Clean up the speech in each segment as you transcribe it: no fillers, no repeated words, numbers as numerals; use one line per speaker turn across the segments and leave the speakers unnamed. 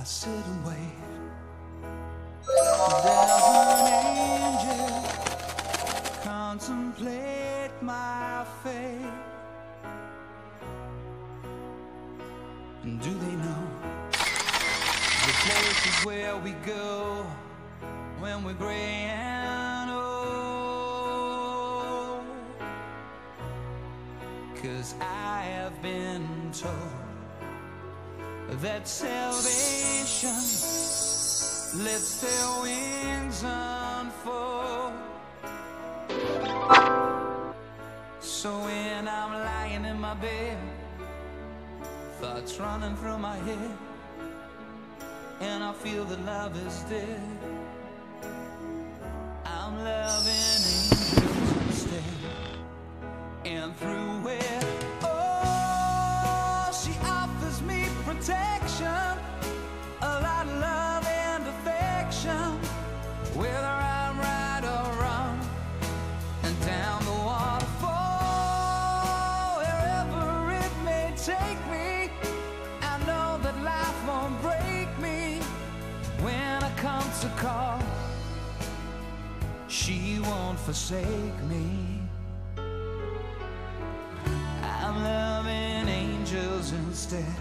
I sit and wait. There's an angel contemplate my fate. And do they know the places where we go when we're gray and old? 'Cause I have been told that salvation lets their wings unfold. So when I'm lying in my bed, thoughts running through my head, and I feel that love is dead, I'm loving angels instead. And through it, oh, she offers me protection, a lot of love and affection, whether I'm right or wrong, and down the waterfall, wherever it may take me, I know that life won't break me when I come to call. She won't forsake me. I'm loving angels instead.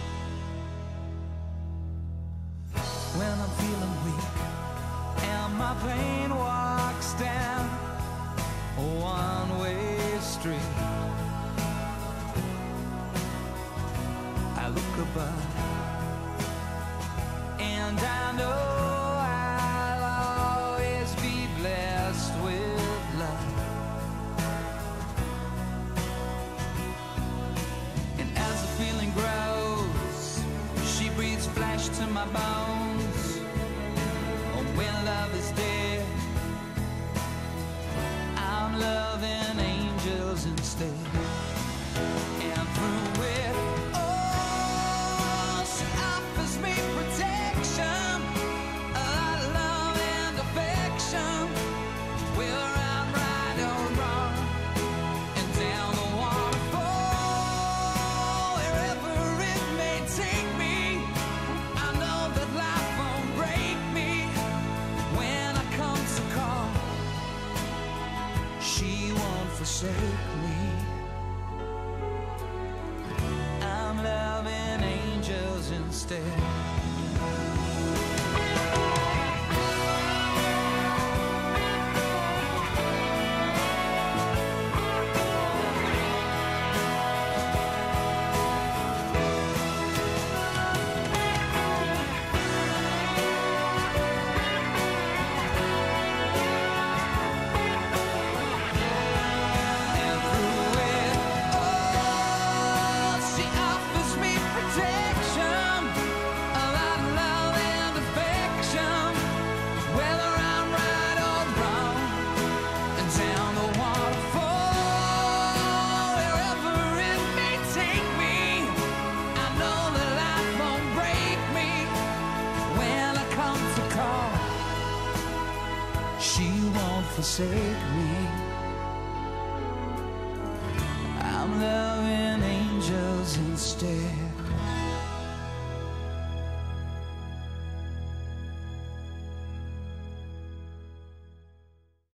When I'm feeling weak and my pain walks down a one-way street, I look above and I know I'll always be blessed with love. And as the feeling grows, she breathes flesh to my bones. Oh, when love is dead, I'm loving angels instead. And through it, oh, she offers me protection, a lot of love and affection, whether I'm right or wrong, and down the waterfall, wherever it may take me, I know that life won't break me when I come to call. She won't forsake me. I'm loving angels instead. And through it, oh, she offers me protection, a lot of love and affection, whether I'm right or wrong, and down the waterfall, wherever it may take me, I know that life won't break me when I come to call. She won't forsake me. I'm loving angels instead.